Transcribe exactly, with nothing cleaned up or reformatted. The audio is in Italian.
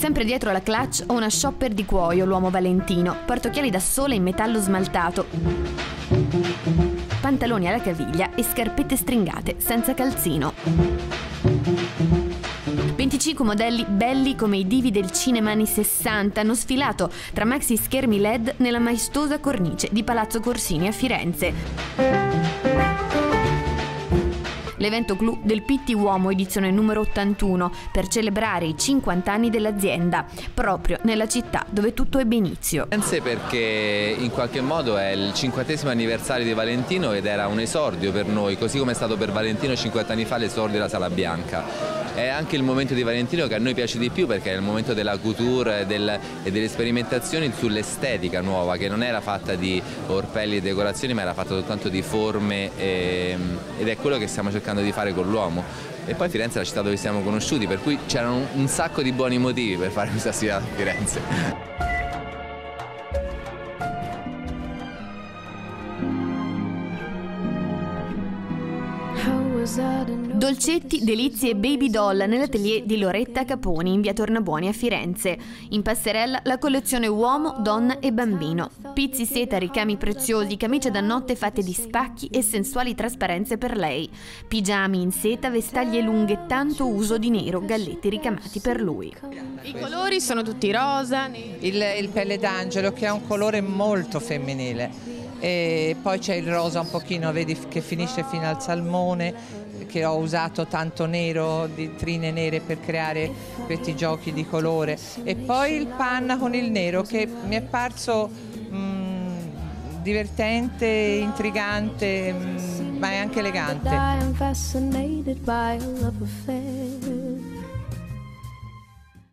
Sempre dietro la clutch ho una shopper di cuoio, l'uomo Valentino, portocchiali da sole in metallo smaltato, pantaloni alla caviglia e scarpette stringate, senza calzino. venticinque modelli belli come i divi del cinema anni sessanta hanno sfilato tra maxi schermi L E D nella maestosa cornice di Palazzo Corsini a Firenze. L'evento clou del Pitti Uomo edizione numero ottantuno per celebrare i cinquanta anni dell'azienda, proprio nella città dove tutto ebbe inizio. Firenze perché in qualche modo è il cinquantesimo anniversario di Valentino ed era un esordio per noi, così come è stato per Valentino cinquanta anni fa l'esordio della Sala Bianca. È anche il momento di Valentino che a noi piace di più perché è il momento della couture e, del, e delle sperimentazioni sull'estetica nuova, che non era fatta di orpelli e decorazioni ma era fatta soltanto di forme e, ed è quello che stiamo cercando di fare con l'uomo. E poi Firenze è la città dove siamo conosciuti, per cui c'erano un, un sacco di buoni motivi per fare questa sfida a Firenze. Dolcetti, delizie e baby doll nell'atelier di Loretta Caponi in via Tornabuoni a Firenze. In passerella la collezione uomo, donna e bambino. Pizzi, seta, ricami preziosi, camicie da notte fatte di spacchi e sensuali trasparenze per lei. Pigiami in seta, vestaglie lunghe, tanto uso di nero, galletti ricamati per lui. I colori sono tutti rosa. Il, il pelle d'angelo che ha un colore molto femminile. E poi c'è il rosa un pochino, vedi, che finisce fino al salmone, che ho usato tanto nero, di trine nere per creare questi giochi di colore, e poi il panna con il nero che mi è parso mh, divertente, intrigante, mh, ma è anche elegante.